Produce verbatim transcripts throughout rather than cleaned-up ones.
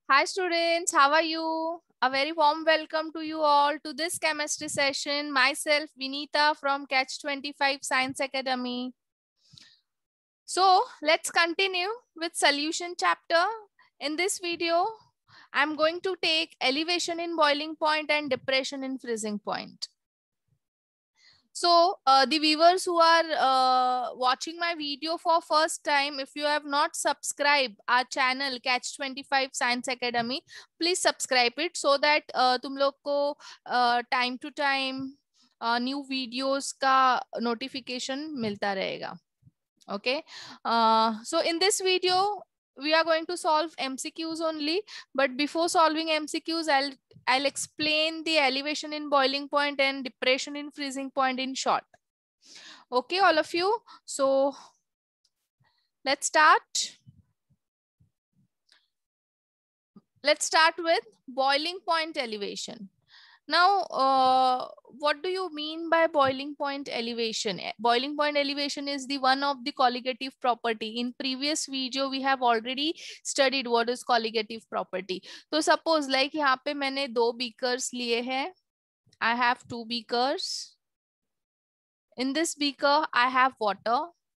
Hi students, how are you? A very warm welcome to you all to this chemistry session. Myself Vinita from Catch twenty-five Science Academy. So let's continue with solution chapter. In this video, I'm going to take elevation in boiling point and depression in freezing point. So uh, the viewers who are uh, watching my video for first time, if you have not subscribed our channel Catch twenty-five Science Academy, please subscribe it so that uh, तुम लोग को uh, time to time uh, new videos का notification मिलता रहेगा. Okay. Uh, so in this video, we are going to solve M C Qs only. But before solving M C Qs, I'll I'll explain the elevation in boiling point and depression in freezing point in short. Okay, all of you. So let's start. Let's start with boiling point elevation. Now, uh, what do you mean by boiling point elevation? Boiling point elevation is the one of the colligative property. In previous video, we have already studied what is colligative property. So suppose like यहाँ पे मैंने दो beakers लिए हैं. I have two beakers. In this beaker, I have water.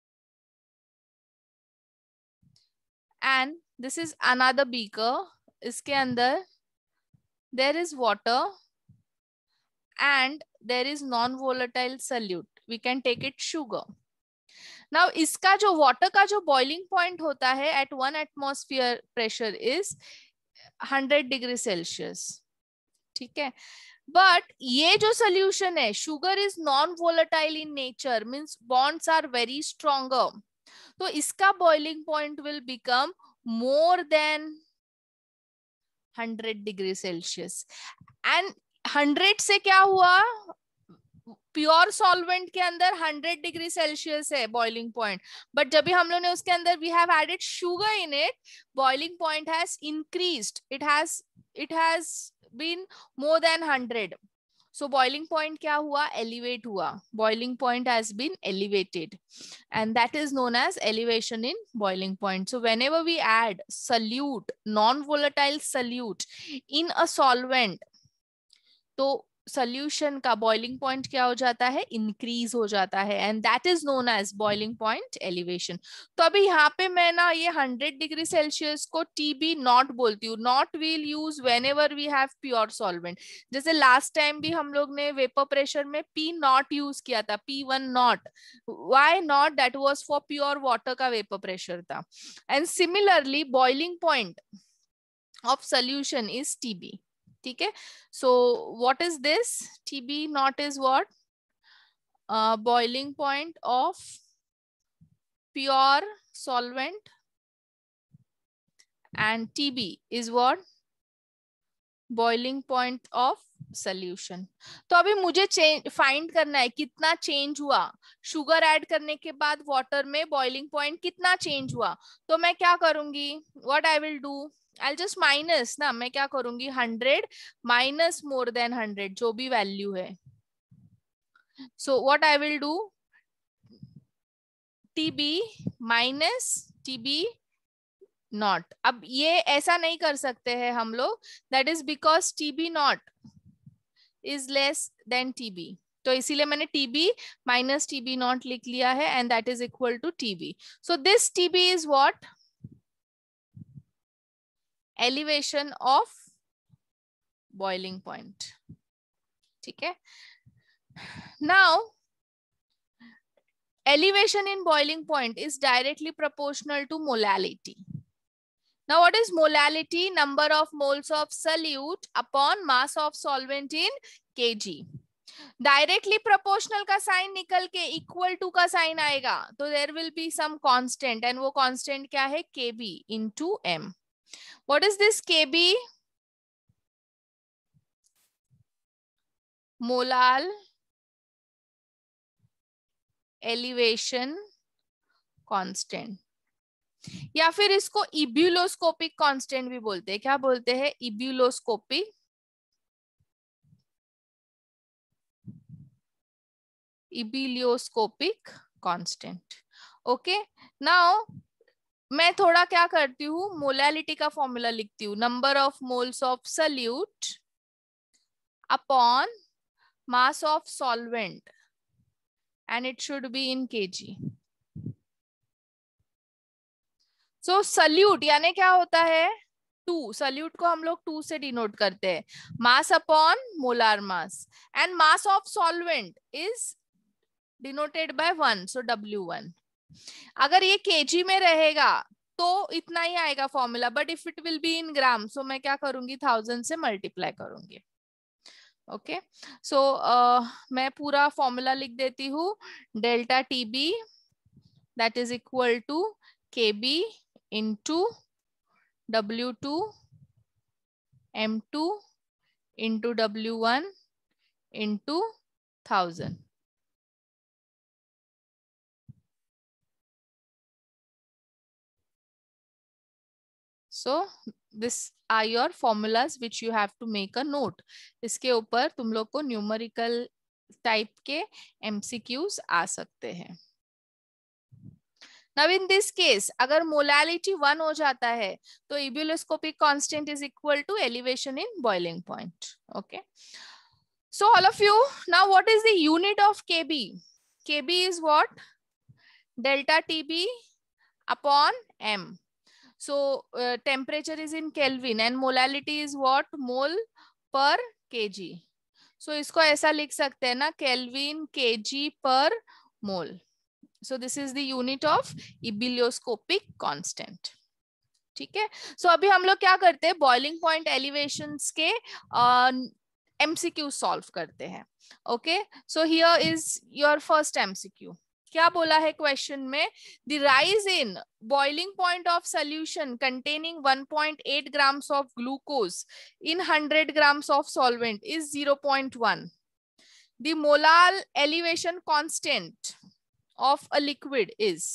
And this is another beaker. इसके अंदर there is water. And there is non-volatile solute. We can take it sugar. Now, इसका जो water का जो boiling point होता है at one atmosphere pressure is one hundred degree Celsius. ठीक है? But ये जो solution है, sugar is non-volatile in nature, means bonds are very stronger. तो इसका boiling point will become more than one hundred degree Celsius. And hundred से क्या हुआ, प्योर सॉल्वेंट के अंदर हंड्रेड डिग्री सेल्सियस है बॉइलिंग पॉइंट, बट जब भी हम लोग ने उसके अंदर we have added sugar in it, boiling point has increased, it has it has been more than hundred. So boiling point क्या हुआ, elevate हुआ, boiling point has been elevated, and that is known as elevation in boiling point. So whenever we add solute, non-volatile solute in a solvent, तो solution का boiling point क्या हो जाता है, increase हो जाता है, and that is known as boiling point elevation. तो अभी यहाँ पे मैं ना ये one hundred degree Celsius को T B not बोलती हूँ. Not we'll use whenever we have pure solvent. जैसे last time भी हम लोग ने vapor pressure में P not use किया था, P one not. Why not? That was for pure water का vapor pressure था. And similarly boiling point of solution is T B. ठीक है. So what is this? T B naught is what? Uh, boiling point of pure solvent, and T B is what? Boiling point of solution. तो अभी मुझे change find करना है कितना change हुआ sugar add करने के बाद वाटर में, बॉइलिंग पॉइंट कितना चेंज हुआ. तो मैं क्या करूंगी, what I will do, I'll just minus ना, मैं क्या करूंगी, hundred minus more than hundred, जो भी वैल्यू है. So what I will do, T B minus T B naught. अब ये ऐसा नहीं कर सकते हैं हम लोग, that is because T B naught is less than T B. तो इसीलिए मैंने T B minus T B naught लिख लिया है, and that is equal to T B. So this T B is what? Elevation of boiling point. ठीक है. Now, elevation in boiling point is directly proportional to molality. Now, what is molality? Number of moles of solute upon mass of solvent in kg. Directly proportional का sign निकल के equal to का sign आएगा, तो there will be some constant, and वो constant क्या है, Kb into M. What is this Kb? Molal elevation constant, या फिर इसको इब्यूलोस्कोपिक कांस्टेंट भी बोलते हैं. क्या बोलते हैं, ebullioscopic ebullioscopic constant. Okay. Now मैं थोड़ा क्या करती हूँ, मोलैलिटी का फॉर्मूला लिखती हूँ, number of moles of solute upon mass of solvent and it should be in kg. So solute यानी क्या होता है, टू, सल्यूट को हम लोग टू से डिनोट करते हैं, mass upon molar mass, and mass of solvent is denoted by one, so W one. अगर ये केजी में रहेगा तो इतना ही आएगा formula, but if it will be in gram, so मैं क्या करूंगी, थाउजेंड से मल्टीप्लाई करूंगी. ओके, सो मैं पूरा फॉर्मूला लिख देती हूँ, delta T B that is equal to K B into W two M two into W one into thousand. So this are your formulas which you have to make a note. इसके ऊपर तुम लोग को numerical type के MCQs आ सकते हैं. Now in this case, अगर मोलैलिटी वन हो जाता है तो ebullioscopic constant is equal to elevation in boiling point. Okay, so all of you, now what is the unit of K B? K B is what? Delta T B upon M. So uh, temperature is in Kelvin and molality is what? Mole per kg. So इसको ऐसा लिख सकते हैं ना, Kelvin kg per mole. So this is the unit of ebullioscopic constant. ठीक है, सो so, अभी हम लोग क्या करते हैं, बॉइलिंग पॉइंट एलिवेशंस के एमसीक्यू uh, सॉल्व करते हैं. Okay, so here is your first MCQ. क्या बोला है क्वेश्चन में, the rise in boiling point of solution containing one point eight grams of glucose in one hundred grams of solvent is zero point one. The molar elevation constant of a liquid is,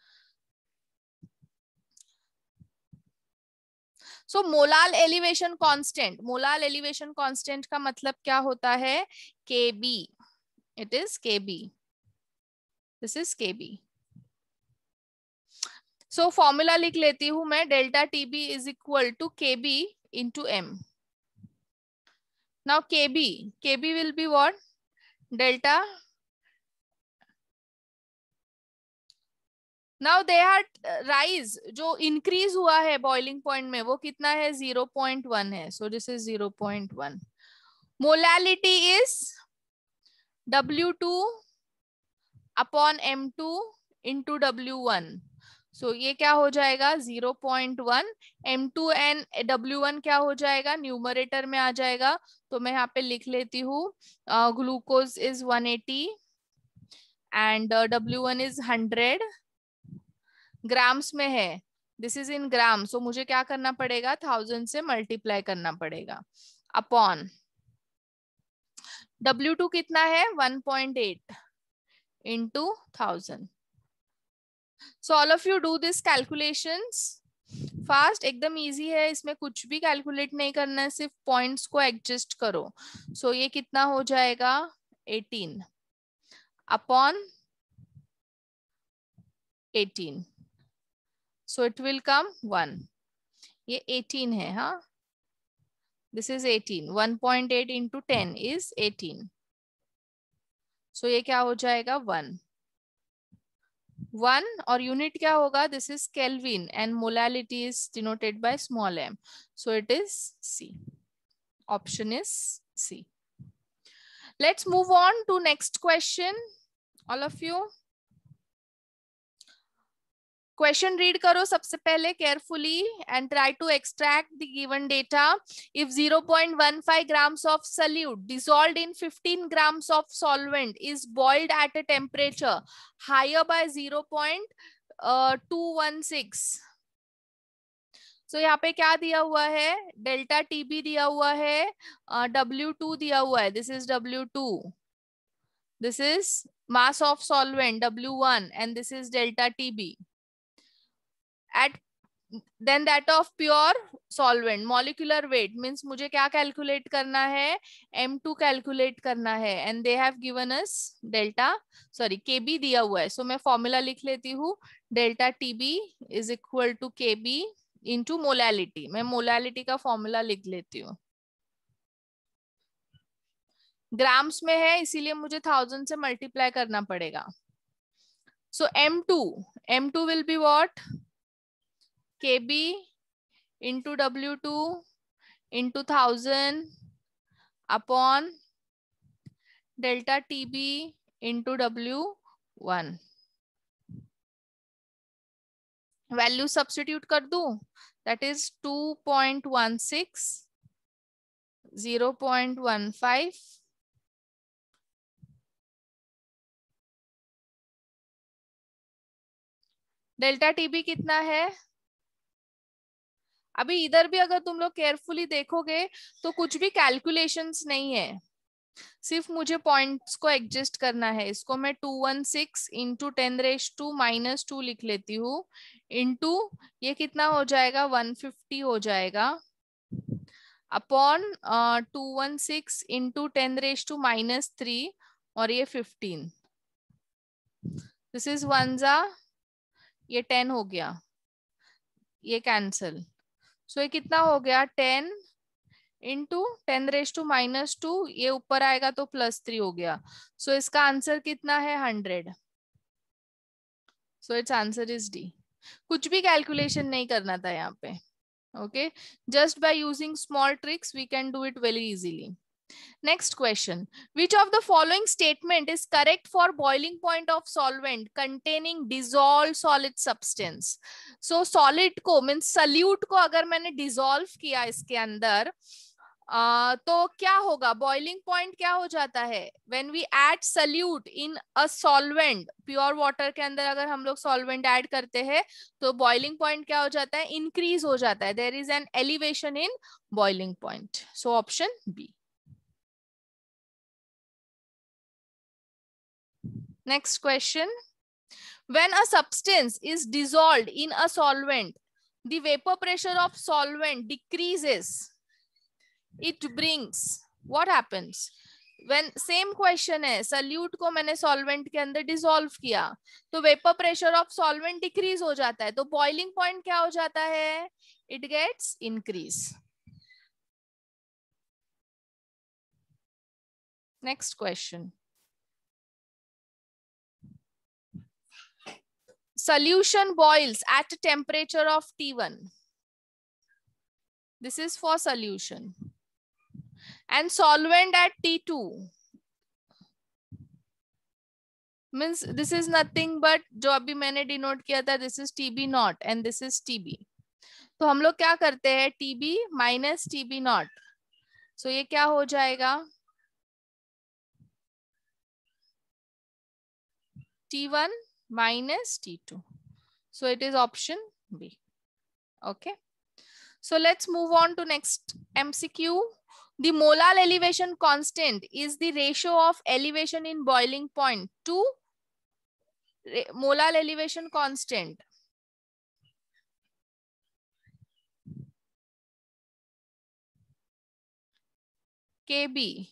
so molar elevation constant, molar elevation constant का मतलब क्या होता है, Kb, it is Kb, this is Kb. so formula लिख लेती हूं मैं, delta Tb is equal to Kb into M. now Kb, Kb will be what, delta. Now they had rise, जो increase हुआ है boiling point में, वो कितना है, zero point one है. So this is zero point one. Molality is W two upon M two into W one. So ये क्या हो जाएगा, zero point one. M two and W one क्या हो जाएगा, न्यूमरेटर में आ जाएगा. तो मैं यहाँ पे लिख लेती हूँ, glucose is one eighty and uh, W one is one hundred. Grams में है, दिस इज इन ग्राम, सो मुझे क्या करना पड़ेगा, थाउजेंड से मल्टीप्लाई करना पड़ेगा, अपॉन W टू कितना है, one point eight into thousand. So all of you do this calculations fast, एकदम इजी है, इसमें कुछ भी कैलकुलेट नहीं करना है, सिर्फ पॉइंट्स को एडजस्ट करो. सो so, ये कितना हो जाएगा, eighteen upon eighteen. So it will come one. ये eighteen है, हाँ, this is eighteen. one point eight into ten is eighteen. So ये क्या हो जाएगा, one. one और यूनिट क्या होगा, this is Kelvin and molality is denoted by small m. So it is C. Option is C. Let's move on to next question. All of you. Question read करो सबसे पहले carefully and try to extract the given data. If zero point one five grams of solute dissolved in fifteen grams of solvent is boiled at a temperature higher by zero point two one six. so यहाँ पे क्या दिया हुआ है, delta TB दिया हुआ है, W two दिया हुआ है, this is W two, this is mass of solvent W one and this is delta T B. At then that of pure solvent, molecular weight means मुझे क्या कैलकुलेट करना है, M two कैलकुलेट करना है, and they have given us delta, sorry Kb दिया हुआ है. so मैं फॉर्मूला लिख लेती हूँ, delta TB is equal to K B into molality. मैं मोलैलिटी का फॉर्मूला लिख लेती हूँ. ग्राम्स में है इसीलिए मुझे थाउजेंड से मल्टीप्लाई करना पड़ेगा. So M two M two will be what? Kb into W two into thousand upon delta Tb into W one. Value substitute कर दूं, that is two point one six, zero point one five, delta TB कितना है? अभी इधर भी अगर तुम लोग केयरफुली देखोगे तो कुछ भी कैलकुलेशंस नहीं है, सिर्फ मुझे पॉइंट्स को एडजस्ट करना है. इसको मैं two one six into ten raise to minus two लिख लेती हूँ, इंटू ये कितना हो जाएगा? वन फिफ्टी हो जाएगा, upon two one six into ten raise to minus three और ये फिफ्टीन. दिस इज वन जा, ये टेन हो गया, ये कैंसल. सो ये कितना हो गया? Ten into ten raise to minus two, ये ऊपर आएगा तो प्लस थ्री हो गया. सो so, इसका आंसर कितना है? Hundred. So its answer is D. कुछ भी कैलकुलेशन नहीं करना था यहाँ पे. Okay, just by using small tricks we can do it very easily. Next question. Which of the following statement is correct for boiling point of solvent containing dissolved solid substance? So solid को means solute को अगर मैंने dissolve किया इसके अंदर uh, तो क्या होगा? boiling point क्या हो जाता है? When we add solute in a solvent, pure water के अंदर अगर हम लोग solvent add करते हैं तो boiling point क्या हो जाता है? increase हो जाता है. There is an elevation in boiling point. So option B. Next question. When a substance is dissolved in a solvent, the vapor pressure of solvent decreases. It brings, what happens? When same question है, solute को मैंने solvent के अंदर dissolve किया, तो vapor pressure of solvent decrease हो जाता है, तो boiling point क्या हो जाता है? It gets increase. Next question. Solution boils at a temperature of T one. This is for solution. And solvent at T two. Means this is nothing but जो अभी मैंने denote किया था, this is T B naught and this is T B. तो हम लोग क्या करते हैं? T B minus T B naught. So ये क्या हो जाएगा? T one minus T two. So it is option B. Okay. So let's move on to next M C Q. The molar elevation constant is the ratio of elevation in boiling point to molar elevation constant. K B.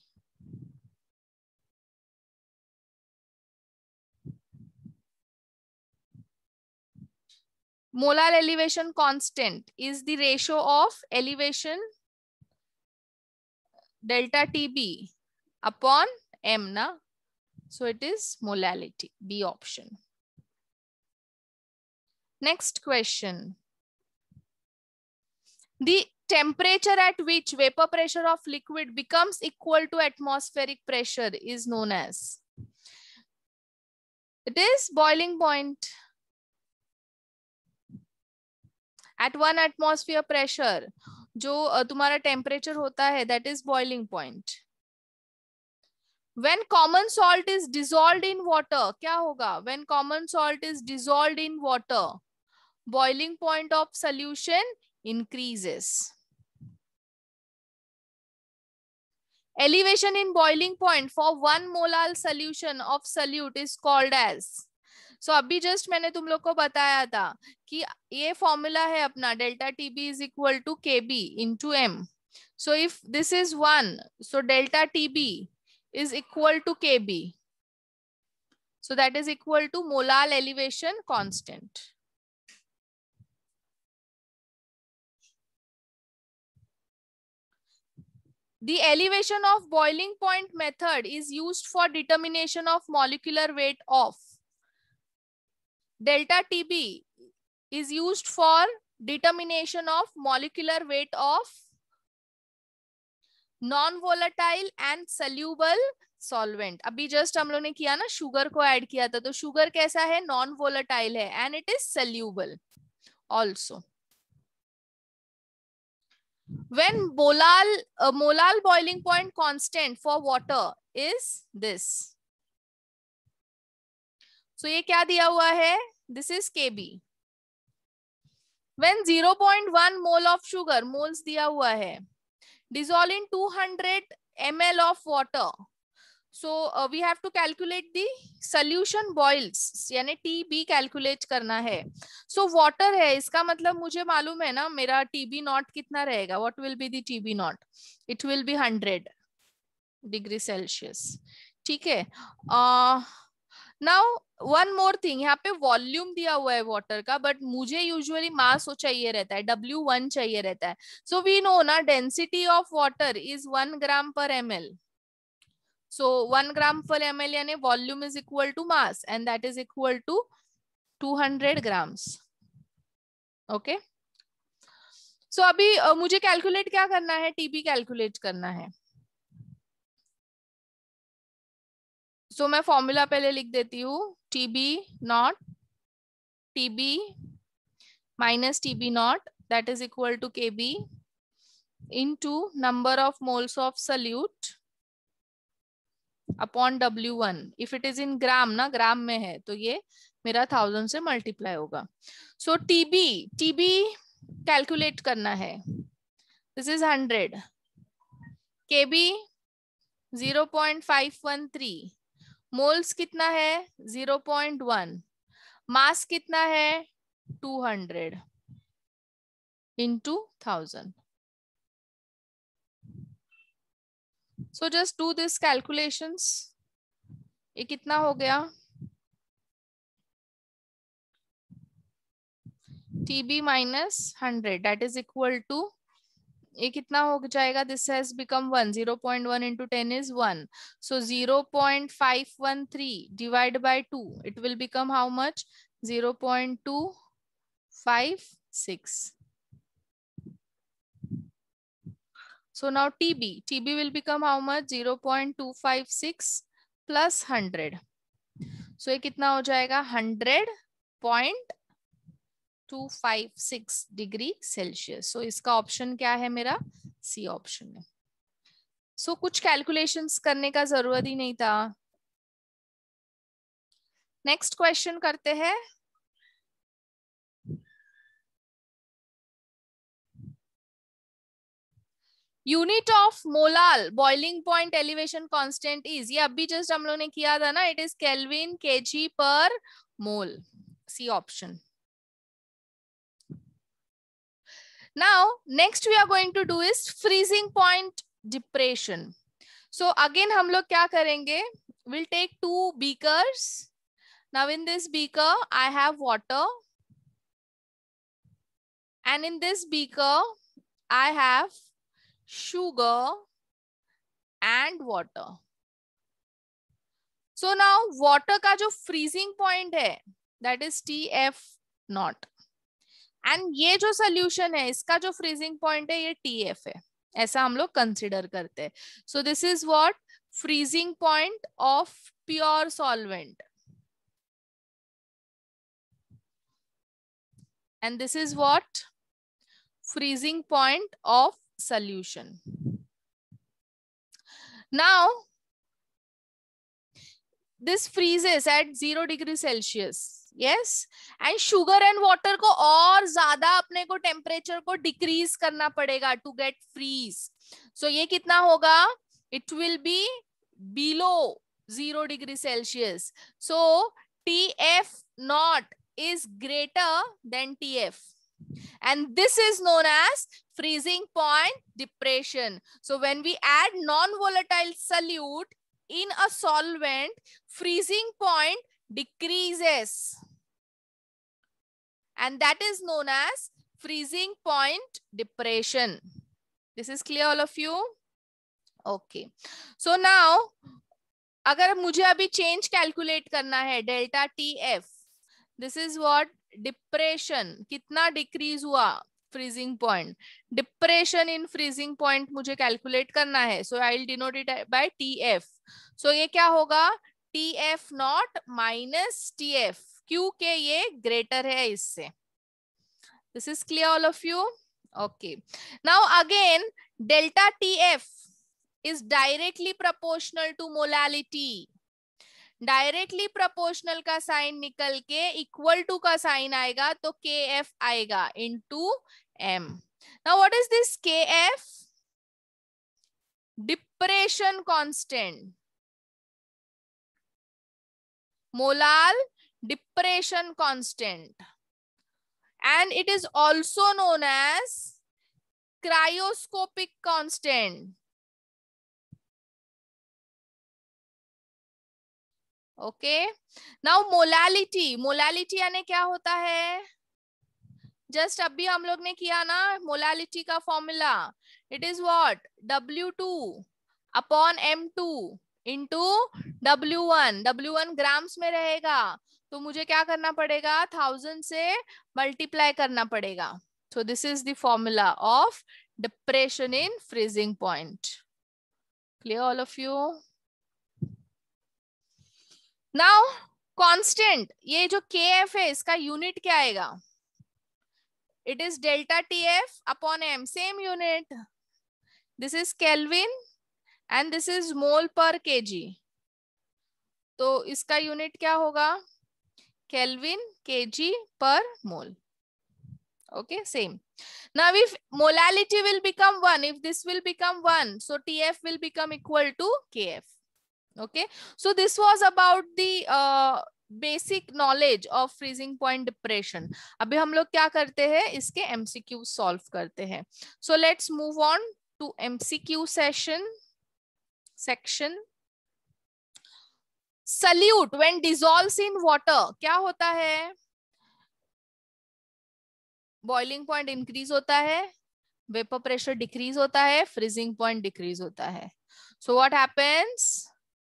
Molar elevation constant is the ratio of elevation delta T B upon M na. So it is molality, B option. Next question. The temperature at which vapor pressure of liquid becomes equal to atmospheric pressure is known as. It is boiling point. At one atmosphere pressure, जो तुम्हारा temperature होता है, that is boiling point. When common salt is dissolved in water, क्या होगा? When common salt is dissolved in water, boiling point of solution increases. Elevation in boiling point for one molar solution of solute is called as. So अभी just मैंने तुम लोग को बताया था कि ये फॉर्मूला है अपना, delta T B is equal to K B into M. So if this is one, so delta T B is equal to K B. So that is equal to molar elevation constant. The elevation of boiling point method is used for determination of molecular weight of delta T B is used for determination of molecular weight of non-volatile and soluble solvent. अभी just हम लोग ने किया ना, sugar को add किया था, तो शुगर कैसा है, नॉन वोलेटाइल है and it is soluble also. When molar uh, molar boiling point constant for water is this. So ये क्या दिया हुआ है, this is K B. When zero point one mole of sugar, moles दिया हुआ है, dissolve in two hundred milliliters of water. So uh, we have to calculate the solution boils, यानी T B calculate करना है. So water है, इसका मतलब मुझे मालूम है ना मेरा T B naught कितना रहेगा. What will be the T B naught? It will be one hundred degree Celsius. ठीक है. uh, Now one more thing, यहाँ पे वॉल्यूम दिया हुआ है वाटर का, बट मुझे यूजुअली मास चाहिए रहता है, डब्ल्यू वन चाहिए रहता है. सो वी नो ना density of water is one gram per M L. So one gram per ml यानी volume is equal to mass and that is equal to two hundred grams. Okay. So अभी uh, मुझे calculate क्या करना है, TB calculate करना है. So मैं formula पहले लिख देती हूँ, TB naught TB minus TB naught that is equal to Kb into number of moles of solute upon W one. If it is in gram ना, ग्राम में है तो ये मेरा थाउजेंड से मल्टीप्लाई होगा. सो टीबी टीबी कैलकुलेट करना है, this is hundred. KB zero point five one three. Moles कितना है, जीरो पॉइंट वन. मास कितना है, two hundred into thousand. So just do this calculations. ये कितना हो गया, T B minus one hundred that is equal to, ये कितना हो जाएगा, this has become one. zero point one into ten is one. So zero point five one three divided by two, it will become how much, zero point two five six. So now T B, T B will become how much, zero point two five six plus one hundred. So ये कितना हो जाएगा, one hundred point two five six degree Celsius. So इसका option क्या है मेरा, C option है. So कुछ कैलकुलेशंस करने का जरूरत ही नहीं था. नेक्स्ट क्वेश्चन करते हैं. Unit of molal boiling point elevation constant is, ये अभी जस्ट हम लोग ने किया था ना, it is kelvin kg per mole. C option. Now next we are going to do is freezing point depression. So again हम लोग क्या करेंगे, will take two beakers. Now in this beaker I have water and in this beaker I have sugar and water. So now water का जो freezing point है that is T F naught and ये जो solution है इसका जो freezing point है ये T F है, ऐसा हम लोग consider करते हैं. So this is what freezing point of pure solvent and this is what freezing point of solution. Now this freezes at zero degree Celsius. Yes, and sugar and water को और ज्यादा अपने को टेम्परेचर को decrease करना पड़ेगा to get freeze. So ये कितना होगा, it will be below zero degree Celsius. So T F naught is greater than T F. And this is known as freezing point depression. So when we add non-volatile solute in a solvent, freezing point decreases, and that is known as freezing point depression. This is clear all of you? Okay. So now अगर मुझे अभी change calculate करना है delta T F, this is what depression, कितना decrease हुआ freezing point, depression in freezing point मुझे calculate करना है. So I will denote it by T F. सो ये क्या होगा, T F naught minus T F, क्योंकि ये ग्रेटर है इससे. This is clear all of you? Okay. Now again delta T F is directly proportional to molality. Directly proportional का sign निकल के इक्वल टू का साइन आएगा तो के एफ आएगा into M. Now what is this K F? Depression constant, molal depression constant, and it is also known as cryoscopic constant. Okay. Now molality, molality यानी क्या होता है? जस्ट अभी हम लोग ने किया ना मोलालिटी का formula. It is what, W two upon M two into W one. W one grams में रहेगा तो मुझे क्या करना पड़ेगा, थाउजेंड से मल्टीप्लाई करना पड़ेगा. So this is the formula of depression in freezing point. Clear all of you? Now constant, ये जो के एफ है इसका यूनिट क्या आएगा? It is delta T F upon M, same unit. This is kelvin and this is mole per kg. तो इसका unit क्या होगा? Kelvin kg per mole. Okay, same. Now if molality will become one, if this will become one, so T F will become equal to K F. Okay, so this was about the uh, basic knowledge of freezing point depression. अभी हम लोग क्या करते हैं, इसके M C Q solve करते हैं. So let's move on to M C Q session section. Solute when dissolves in water क्या होता है? बॉइलिंग पॉइंट इंक्रीज होता है, वेपर प्रेशर डिक्रीज होता है, फ्रीजिंग पॉइंट डिक्रीज होता है. So what happens?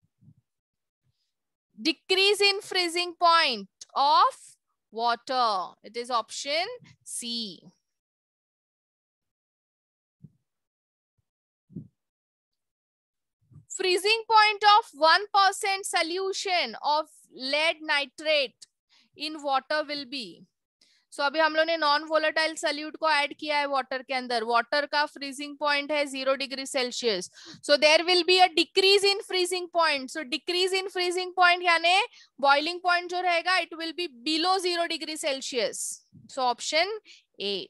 Decrease in freezing point of water. It is option C. Freezing point of one percent solution of lead nitrate in water will be. So so, अभी हम लोग ने non volatile solute को add किया है water के अंदर. Water का फ्रीजिंग पॉइंट है zero degree Celsius. So there will be a decrease in freezing point. So decrease in freezing point यानी बॉइलिंग पॉइंट जो रहेगा it will be below zero degree Celsius. So option A.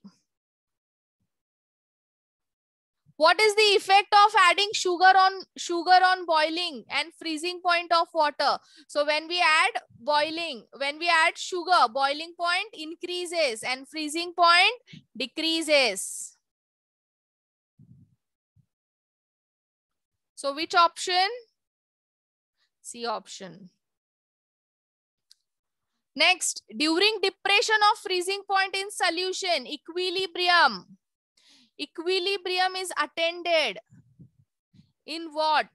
What is the effect of adding sugar on sugar on boiling and freezing point of water? So when we add boiling, when we add sugar, boiling point increases and freezing point decreases. So which option? C option. Next, during depression of freezing point in solution, equilibrium. Equilibrium is attained in what?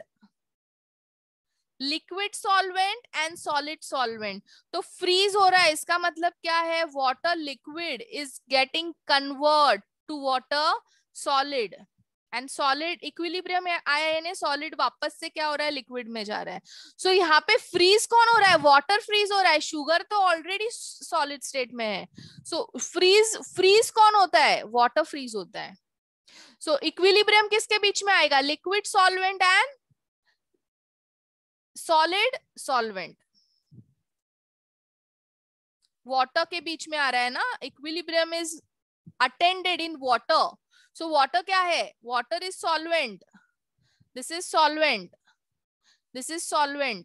Liquid solvent and solid solvent. तो freeze हो रहा है, इसका मतलब क्या है? Water liquid is getting convert to water solid. And solid equilibrium आया यानी solid वापस से क्या हो रहा है? Liquid में जा रहा है. So यहाँ पे freeze कौन हो रहा है? Water freeze हो रहा है. Sugar तो already solid state में है. So freeze freeze कौन होता है? Water freeze होता है. So equilibrium किसके बीच में आएगा? Liquid solvent and solid solvent. Water के बीच में आ रहा है ना? Equilibrium is attained in water. So water क्या है? Water is solvent. This is solvent. This is solvent.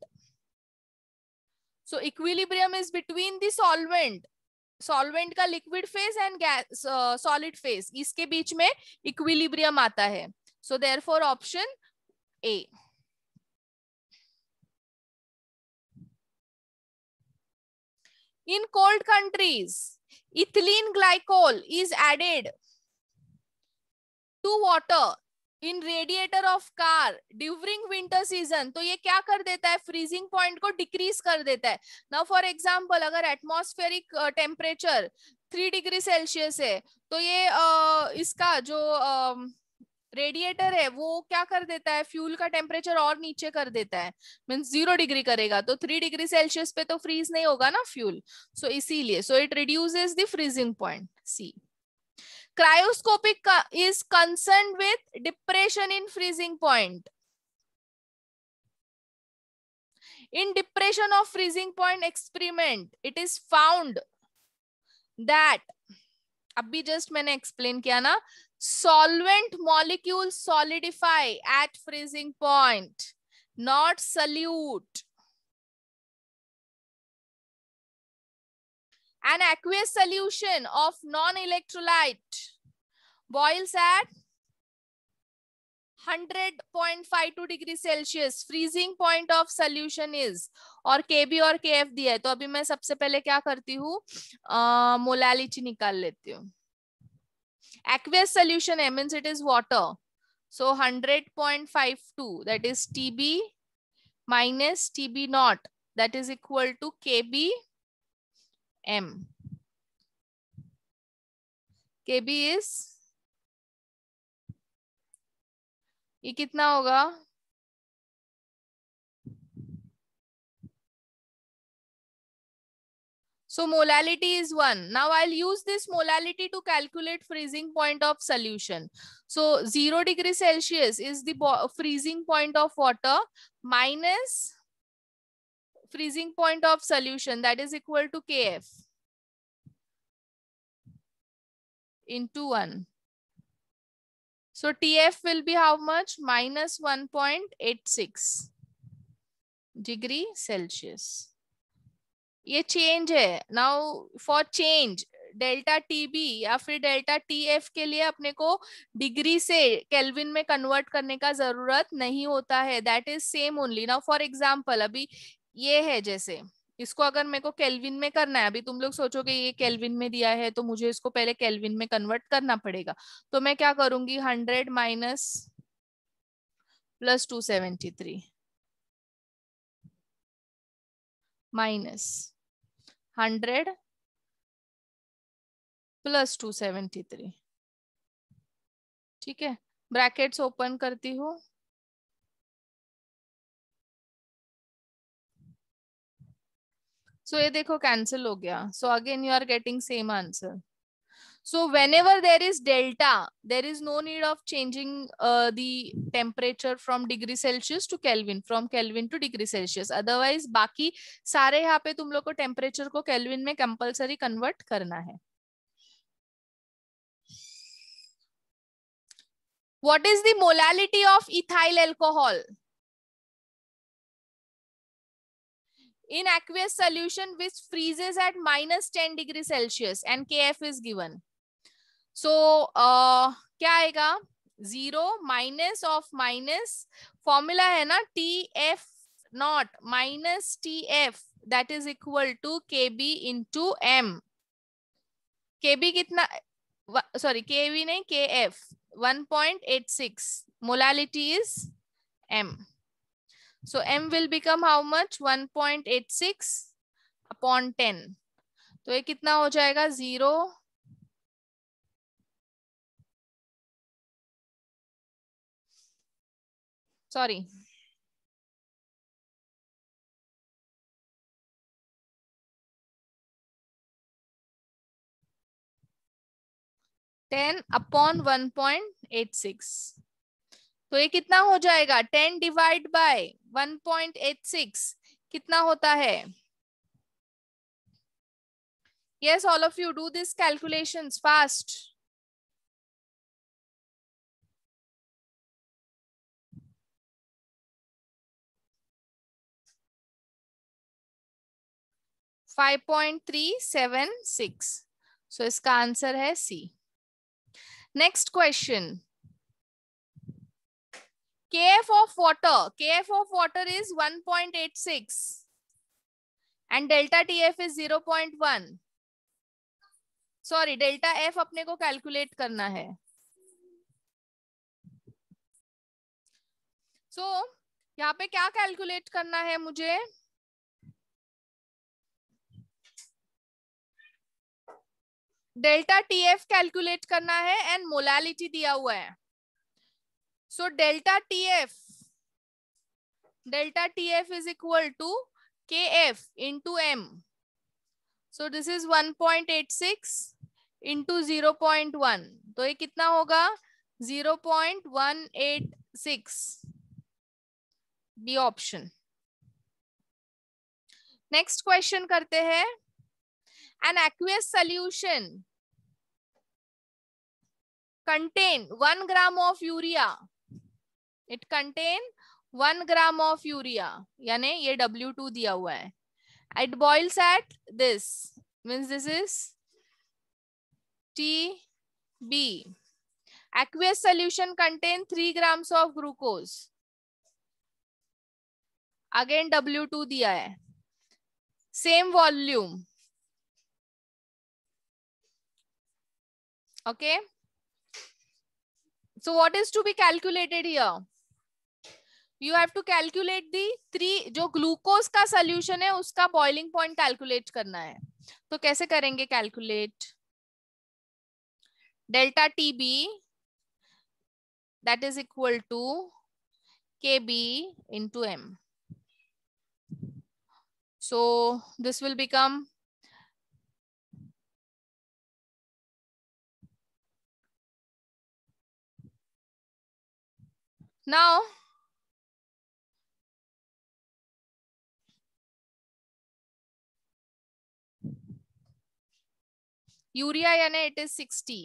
So equilibrium is between the solvent. Solvent का liquid phase and gas solid phase, इसके बीच में इक्विलिब्रियम आता है. So therefore option A. In cold countries, ethylene glycol is added to water in radiator of car during winter season. तो ये क्या कर देता है, freezing point को decrease कर देता है. Now for example, अगर atmospheric uh, temperature three degree Celsius है तो ये uh, इसका जो uh, रेडिएटर है वो क्या कर देता है, फ्यूल का टेम्परेचर और नीचे कर देता है, मींस जीरो डिग्री करेगा. तो थ्री डिग्री सेल्सियस पे तो फ्रीज नहीं होगा ना फ्यूल, सो so, इसीलिए so it reduces the freezing point. C cryoscopic is concerned with depression in freezing point. In depression of freezing point experiment, it is found that, अभी जस्ट मैंने explain किया ना, solvent molecules solidify at freezing point, not solute. An aqueous solution of non-electrolyte boils at one hundred point five two degree Celsius. Freezing point of solution is, और K B और K F दिया है. तो अभी मैं सबसे पहले क्या करती हूँ, मोलालिटी निकाल लेती हूँ. Aqueous solution है, means it is water. So one hundred point five two, that is T B minus T B naught, that is equal to K B M. K B is, ये कितना होगा, so molality is one. Now I'll use this molality to calculate freezing point of solution. So zero degree Celsius is the freezing point of water minus freezing point of solution, that is equal to K F into one. So T F will be how much? Minus one point eight six degree Celsius. ये change है. Now for change delta TB या फिर delta TF के लिए अपने को degree से kelvin में कन्वर्ट करने का जरूरत नहीं होता है. That is same only. Now for example, अभी ये है, जैसे इसको अगर मेरे को केल्विन में करना है, अभी तुम लोग सोचोगे ये केल्विन में दिया है तो मुझे इसको पहले केल्विन में कन्वर्ट करना पड़ेगा. तो मैं क्या करूंगी, hundred minus plus two seventy three minus hundred plus two seventy three. ठीक है, ब्रैकेट्स ओपन करती हूँ. सो so, ये देखो कैंसिल हो गया. So again you are getting same answer. So whenever there is delta, there is no need of changing uh, the temperature from degree Celsius to Kelvin, from Kelvin to degree Celsius. Otherwise बाकी सारे यहाँ पे तुम लोग को temperature को kelvin में compulsory convert करना है. What is the molality of ethyl alcohol in aqueous solution which freezes at minus ten degree Celsius and K F is given? So uh, क्या आएगा, zero minus of minus, formula है ना T F naught minus T F, that is equal to K B into M. K B कितना, sorry K B नहीं, K F one point eight six, molality is m. So m will become how much, one point eight six upon ten. तो ये कितना हो जाएगा, zero sorry ten upon one point eight six. तो ये कितना हो जाएगा, ten divide by one point eight six कितना होता है. Yes, all of you do these calculations fast. Five point three seven six. So इसका आंसर है C. Next question, K F of water, K F of water is one point eight six. And delta T F is zero point one. Sorry, delta F अपने को calculate करना है. सो so, यहाँ पे क्या calculate करना है मुझे? डेल्टा टी एफ कैलकुलेट करना है एंड मोलालिटी दिया हुआ है. So delta T F delta T F is equal to K F into M. So this is one point eight six into zero point one. तो ये कितना होगा? zero point one eight six. B option. Next question करते हैं. An aqueous solution contain one gram of urea. It contain one gram of urea, यानी ये W two दिया हुआ है. It boils at this, means this is T B. Aqueous solution contain three grams of glucose, again W two दिया है, same volume. Okay, so what is to be calculated here? You have to calculate the three, जो glucose का solution है उसका boiling point calculate करना है. तो कैसे करेंगे calculate? Delta T B that is equal to K B into M. So this will become now urea यानी it is sixty.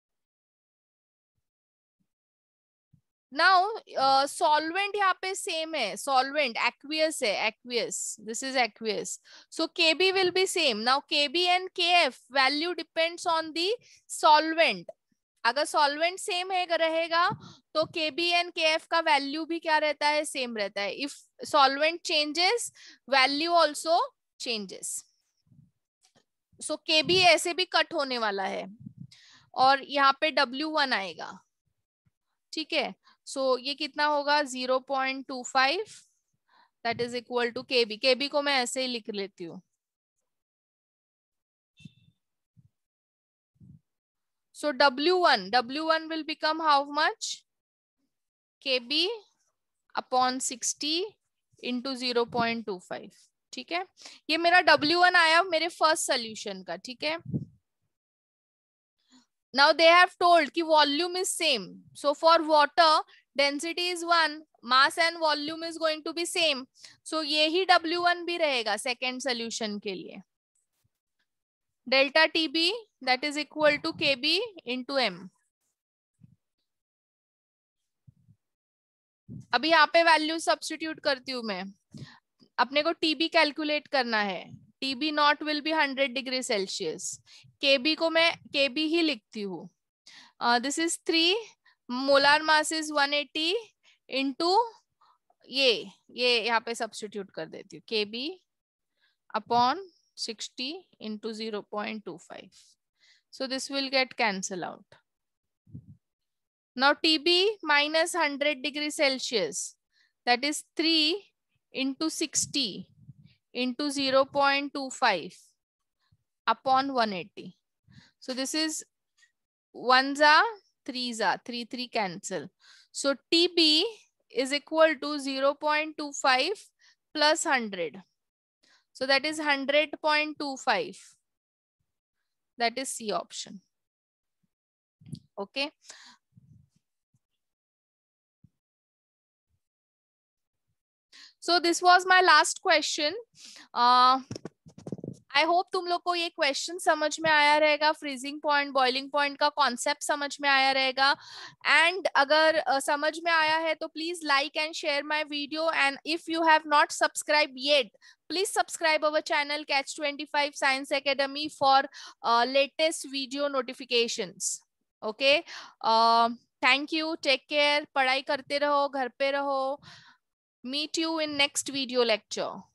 Now solvent यहाँ पे सेम है, सॉल्वेंट एक्वियस है, aqueous, this is aqueous. So KB will be same. Now KB and KF value depends on the solvent. अगर solvent same है रहेगा तो KB and KF का value भी क्या रहता है? सेम रहता है. If solvent changes, value also changes. So KB ऐसे भी कट होने वाला है और यहाँ पे डब्ल्यू वन आएगा. ठीक है, सो so, ये कितना होगा? Zero point two five, that is equal to KB. KB को मैं ऐसे ही लिख लेती हूँ. So W one, W one will become how much? KB upon sixty into zero point two five. ठीक है, ये मेरा डब्ल्यू वन आया मेरे फर्स्ट सोल्यूशन का. ठीक है, now they have told कि volume is same. So for water density is one, mass and volume is going to be same. So ये ही डब्ल्यू वन भी रहेगा second solution के लिए. Delta T B that is equal to K B into M. अभी यहाँ पे value substitute करती हूँ मैं. अपने को टीबी कैलकुलेट करना है. TB naught will be hundred degree Celsius. KB को मैं केबी ही लिखती हूँ. This is three, molar mass is one eighty into ये ये यहाँ पे सब्स्टिट्यूट कर देती हूँ. KB upon sixty into zero point two five. So this will get cancel out. Now TB minus hundred degree Celsius, that is three into sixty into zero point two five upon one eighty. So this is one za, three za, three, three cancel. So T B is equal to zero point two five plus one hundred. So that is one hundred point two five. That is C option. Okay. So this was my last question. Uh, I hope तुम लोग को ये question समझ में आया रहेगा. Freezing point, boiling point का concept समझ में आया रहेगा. एंड अगर uh, समझ में आया है तो please like and share my video. And if you have not subscribe yet, please subscribe our channel Catch twenty-five Science Academy for uh, latest video notifications. Okay. Uh, thank you. Take care. पढ़ाई करते रहो, घर पे रहो. Meet you in next video lecture.